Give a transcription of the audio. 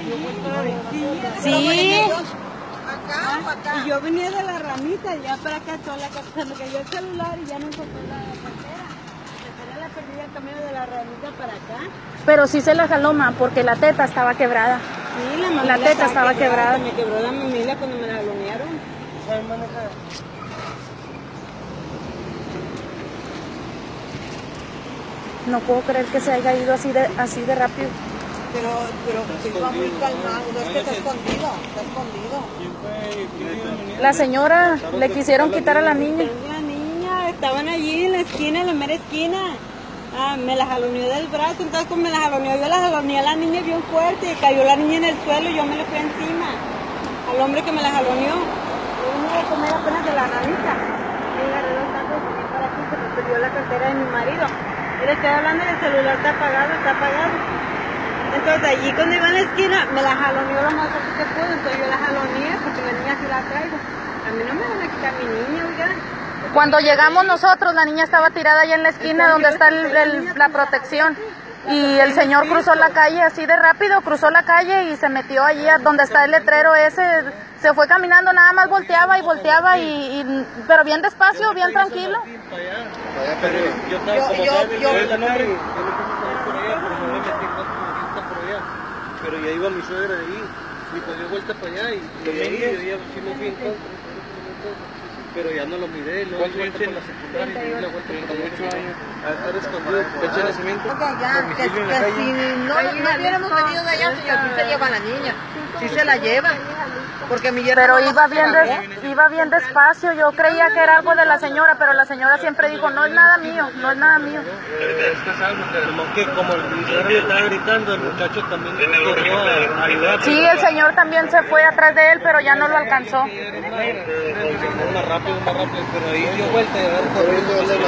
Sí. Y yo venía de la ramita, ya para acá sola, cuando cayó el celular y ya no encontré la cartera. La perdí el camino de la ramita para acá. Pero sí se la jaló, ma, porque la teta estaba quebrada. Sí, la teta estaba quebrada. Me quebró la mamila cuando me la jalonearon. No puedo creer que se haya ido así de rápido. Pero iba muy calmado, no es que está escondido, está escondido. La señora le quisieron quitar a la niña. La niña, estaban allí en la esquina, en la mera esquina. Me la jaloneó del brazo, entonces como me la jaloneó, yo la jaloneé a la niña bien fuerte, y cayó la niña en el suelo y yo me le fui encima al hombre que me la jaloneó. Yo venía a comer apenas de la ramita. Y agarré los tacos y vine para aquí, se me perdió la cartera de mi marido. Y le estoy hablando y el celular está apagado, está apagado. Entonces allí cuando iba en la esquina, me la jaloneó lo más rápido que pudo, entonces yo la jaloneé porque la niña sí la traigo. A mí no me van a quitar mi niña, oiga. Cuando llegamos nosotros, la niña estaba tirada allá en la esquina donde está la protección. Y el señor cruzó la calle así de rápido, cruzó la calle y se metió allí donde está el letrero ese. Se fue caminando, nada más volteaba, pero bien despacio, bien tranquilo. Pero ya iba mi suegra de ahí y pues dio vuelta para allá y yo ya sí me fui en contra, pero ya no lo miré, luego di vuelta por la secundaria y di la vuelta por la 8 años a estar escondido, fecha de nacimiento, Si no hubiéramos venido de allá, señor, sí se lleva a la niña, sí se la lleva. Porque mi pero iba bien despacio, yo creía que era algo de la señora, pero la señora siempre dijo, no es nada mío, no es nada mío. Es que es algo que como mi señora le estaba gritando, el muchacho también corrió a ayudar. Sí, el señor también se fue atrás de él, pero ya no lo alcanzó. Más rápido, pero ahí dio vuelta y a ver corriendo.